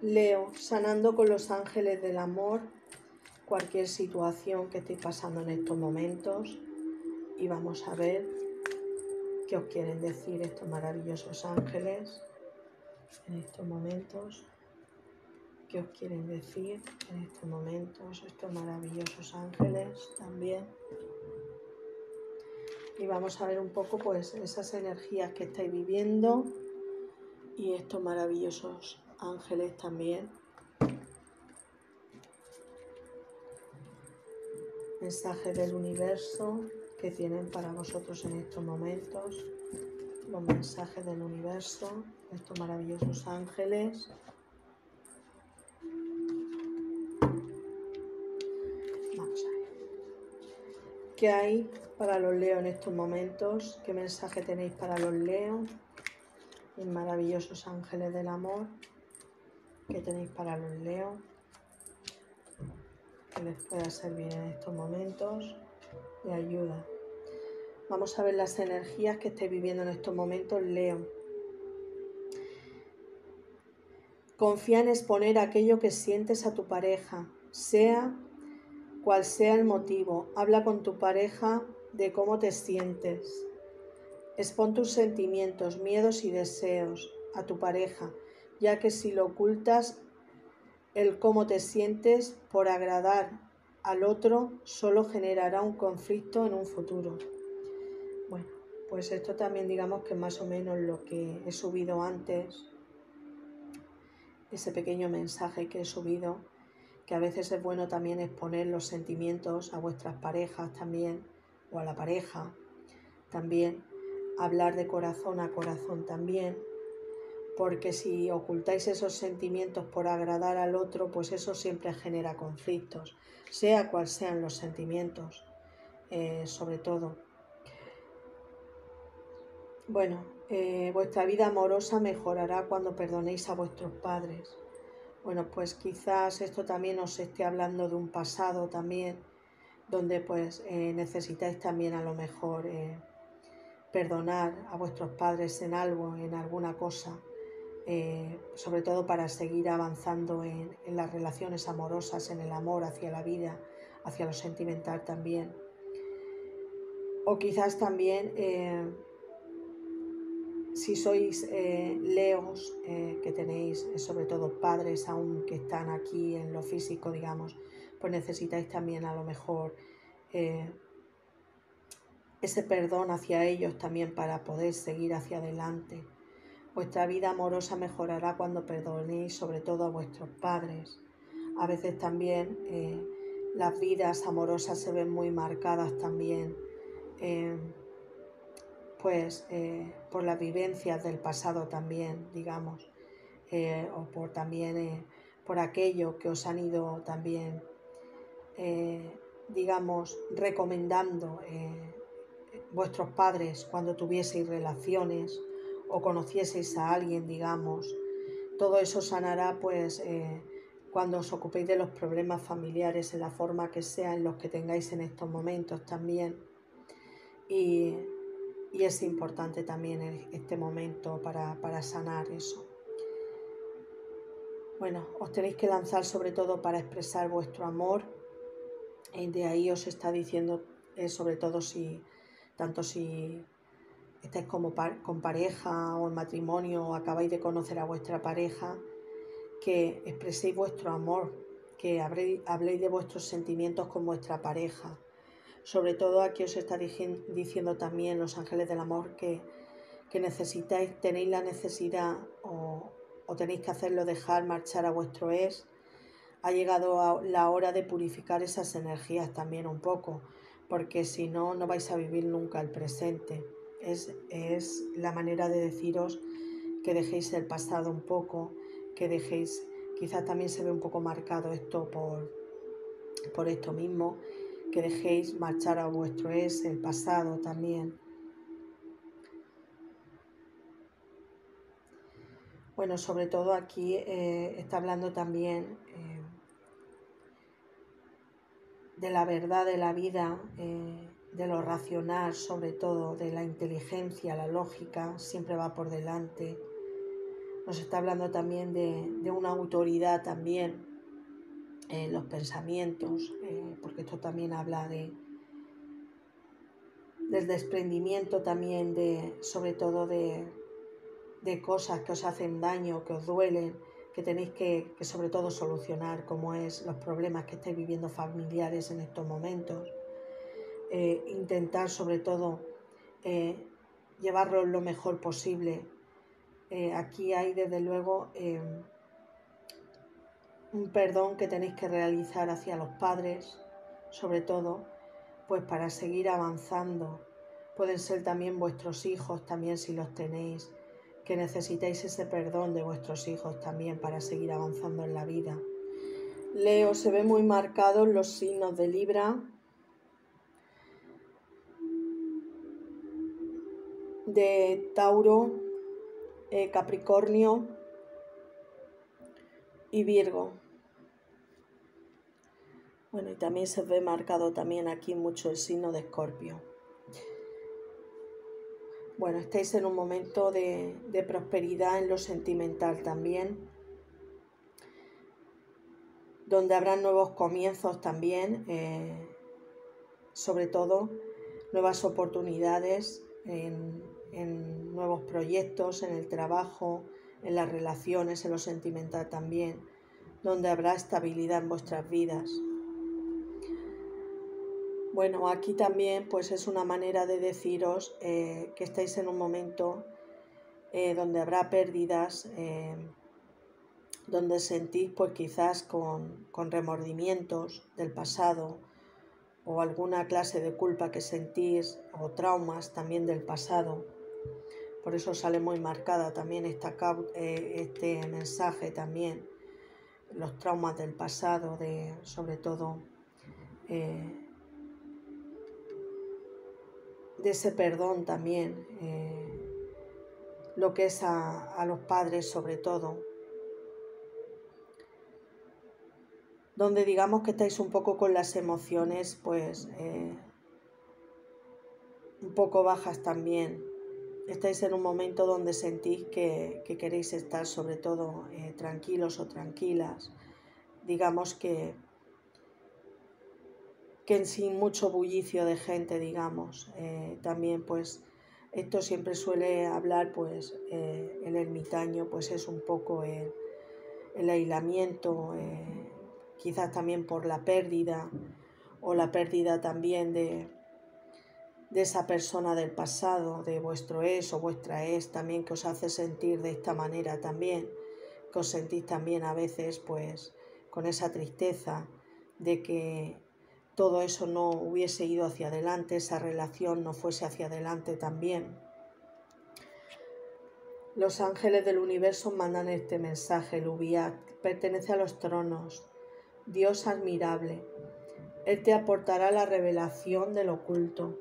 Leo, sanando con los ángeles del amor cualquier situación que estéis pasando en estos momentos, y vamos a ver qué os quieren decir estos maravillosos ángeles en estos momentos. ¿Qué os quieren decir en estos momentos estos maravillosos ángeles también? Y vamos a ver un poco pues esas energías que estáis viviendo y estos maravillosos ángeles también. Mensajes del universo que tienen para vosotros en estos momentos. Los mensajes del universo, estos maravillosos ángeles. Vamos a ver. ¿Qué hay para los Leo en estos momentos? ¿Qué mensaje tenéis para los Leo? Los maravillosos ángeles del amor. ¿Qué tenéis para los Leo? Que les pueda servir en estos momentos de ayuda. Vamos a ver las energías que estáis viviendo en estos momentos, Leo. Confía en exponer aquello que sientes a tu pareja, sea cual sea el motivo. Habla con tu pareja de cómo te sientes. Expon tus sentimientos, miedos y deseos a tu pareja, ya que si lo ocultas, el cómo te sientes por agradar al otro solo generará un conflicto en un futuro. Bueno, pues esto también digamos que es más o menos lo que he subido antes, ese pequeño mensaje que he subido, que a veces es bueno también exponer los sentimientos a vuestras parejas también, o a la pareja también, hablar de corazón a corazón también, porque si ocultáis esos sentimientos por agradar al otro, pues eso siempre genera conflictos, sea cual sean los sentimientos, sobre todo. Bueno, vuestra vida amorosa mejorará cuando perdonéis a vuestros padres. Bueno, pues quizás esto también os esté hablando de un pasado también, donde pues necesitáis también a lo mejor perdonar a vuestros padres en algo, en alguna cosa, sobre todo para seguir avanzando en las relaciones amorosas, en el amor hacia la vida, hacia lo sentimental también. O quizás también si sois leos, que tenéis sobre todo padres aún que están aquí en lo físico, digamos, pues necesitáis también a lo mejor ese perdón hacia ellos también para poder seguir hacia adelante. Vuestra vida amorosa mejorará cuando perdonéis sobre todo a vuestros padres. A veces también las vidas amorosas se ven muy marcadas también por las vivencias del pasado también, digamos, o por también por aquello que os han ido también, digamos, recomendando vuestros padres cuando tuvieseis relaciones o conocieseis a alguien, digamos. Todo eso sanará pues cuando os ocupéis de los problemas familiares en la forma que sea en los que tengáis en estos momentos también. Y es importante también este momento para sanar eso. Bueno, os tenéis que lanzar sobre todo para expresar vuestro amor. De ahí os está diciendo, sobre todo tanto si estáis con pareja o en matrimonio o acabáis de conocer a vuestra pareja, que expreséis vuestro amor, que habléis de vuestros sentimientos con vuestra pareja. Sobre todo aquí os está diciendo también los ángeles del amor que tenéis la necesidad o tenéis que hacerlo, dejar marchar a vuestro ex. Ha llegado la hora de purificar esas energías también un poco, porque si no, no vais a vivir nunca el presente. Es la manera de deciros que dejéis el pasado un poco, que dejéis, quizás también se ve un poco marcado esto por esto mismo, que dejéis marchar a vuestro ex, el pasado también. Bueno, sobre todo aquí está hablando también de la verdad de la vida, de lo racional, sobre todo de la inteligencia, la lógica, siempre va por delante. Nos está hablando también de una autoridad también en los pensamientos, porque esto también habla del desprendimiento también, sobre todo de cosas que os hacen daño, que os duelen, que tenéis que sobre todo solucionar, como es los problemas que estáis viviendo familiares en estos momentos. Intentar sobre todo llevarlo lo mejor posible. Aquí hay desde luego un perdón que tenéis que realizar hacia los padres, sobre todo, pues para seguir avanzando. Pueden ser también vuestros hijos, también si los tenéis, que necesitáis ese perdón de vuestros hijos también para seguir avanzando en la vida. Leo, se ve muy marcados los signos de Libra, de Tauro, Capricornio y Virgo. Bueno, y también se ve marcado también aquí mucho el signo de Escorpio. Bueno, estáis en un momento de prosperidad en lo sentimental también, donde habrá nuevos comienzos también, sobre todo nuevas oportunidades en nuevos proyectos, en el trabajo, en las relaciones, en lo sentimental también, donde habrá estabilidad en vuestras vidas. Bueno, aquí también pues es una manera de deciros que estáis en un momento donde habrá pérdidas, donde sentís pues quizás con remordimientos del pasado o alguna clase de culpa que sentís o traumas también del pasado. Por eso sale muy marcada también este mensaje también, los traumas del pasado, sobre todo de ese perdón también, lo que es a los padres sobre todo, donde digamos que estáis un poco con las emociones pues un poco bajas también. Estáis en un momento donde sentís que queréis estar sobre todo tranquilos o tranquilas, digamos que sin mucho bullicio de gente, digamos. También pues esto siempre suele hablar pues el ermitaño, pues es un poco el aislamiento, quizás también por la pérdida o la pérdida también de esa persona del pasado, de vuestro ex o vuestra ex también, que os hace sentir de esta manera también, que os sentís también a veces pues con esa tristeza de que todo eso no hubiese ido hacia adelante, esa relación no fuese hacia adelante también. Los ángeles del universo mandan este mensaje: Lubiat pertenece a los tronos, Dios admirable. Él te aportará la revelación del oculto.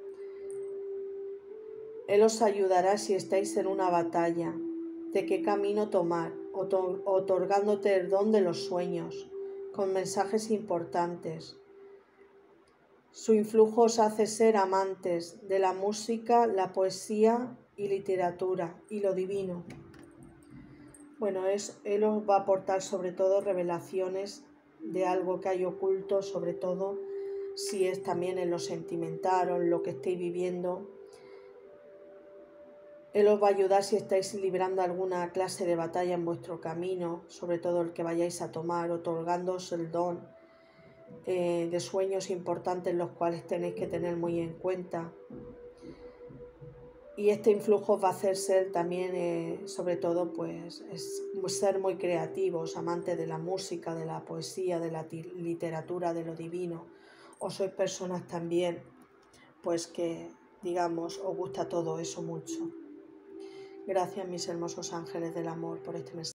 Él os ayudará si estáis en una batalla, de qué camino tomar, otorgándote el don de los sueños, con mensajes importantes. Su influjo os hace ser amantes de la música, la poesía y literatura y lo divino. Bueno, Él os va a aportar sobre todo revelaciones de algo que hay oculto, sobre todo si es también en lo sentimental o en lo que estéis viviendo. Él os va a ayudar si estáis librando alguna clase de batalla en vuestro camino, sobre todo el que vayáis a tomar, otorgándoos el don de sueños importantes los cuales tenéis que tener muy en cuenta. Y este influjo os va a hacer ser también, sobre todo, pues ser muy creativos, amantes de la música, de la poesía, de la literatura, de lo divino. O sois personas también, pues que, digamos, os gusta todo eso mucho. Gracias, mis hermosos ángeles del amor, por este mensaje.